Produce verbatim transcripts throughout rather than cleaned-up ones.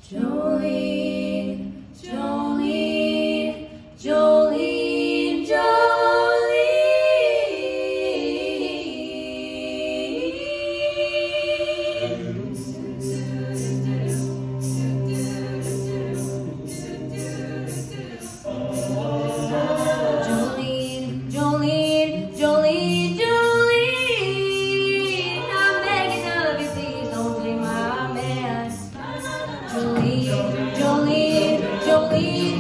Jolene, Jolene, Jolene, Jolene. Jolene, Jolene, Jolene, Jolene. I'm begging of you, please don't take my man. Jolene, Jolene, Jolene,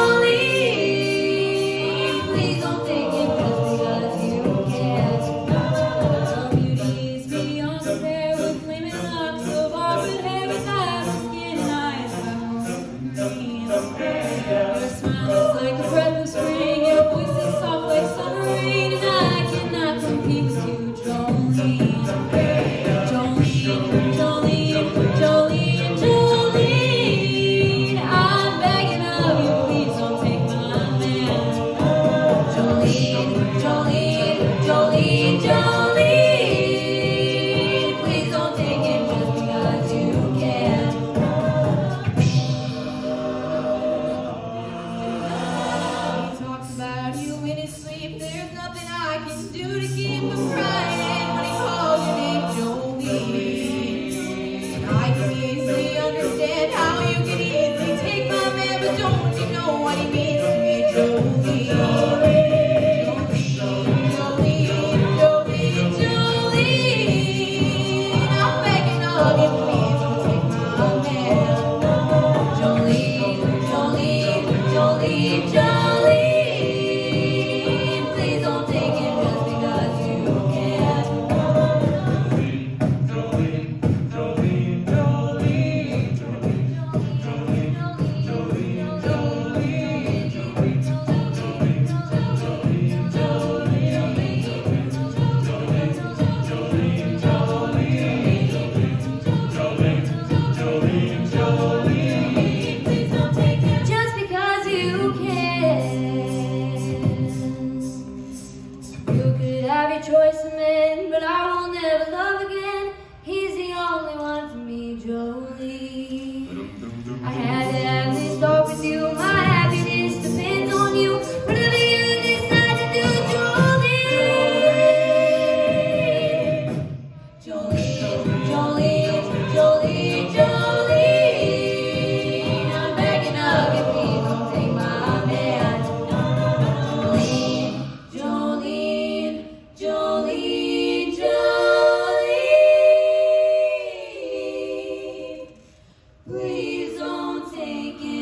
Jolene. Please don't take him just because you can. Some beauty is beyond compare with flaming locks of auburn hair with eyes, skin and eyes like moonbeams. Your smile is like a breath of spring, your voice is soft like summer rain, and I cannot compete with you, Jolene. Jolene, Jolene, Jolene, Jolene. I'm begging of you, please don't take my man. Jolene, Jolene, Jolene, Jolene. Please don't take him just because you can. He talks about you in his sleep. There's nothing I can do to keep him crying when he calls your name, Jolene. And I can easily understand how you can easily take my man, but don't you know what he means to me, Jolene? Jolene, Jolene, Jolene, Jolene. I'm begging of you, please don't take my man. Jolene, Jolene, Jolene, Jolene. Please don't take him just because you can. Just because you can. You could have your choice of men, but I will never love again. He's the only one for me, Jolene. I had to have this talk with you. My happiness depends on you. Whatever you decide to do, Jolene. Jolene, Jolene, Jolene, Jolene. I'm begging of you, please don't take my man. Jolene, Jolene, Jolene. Please don't take it.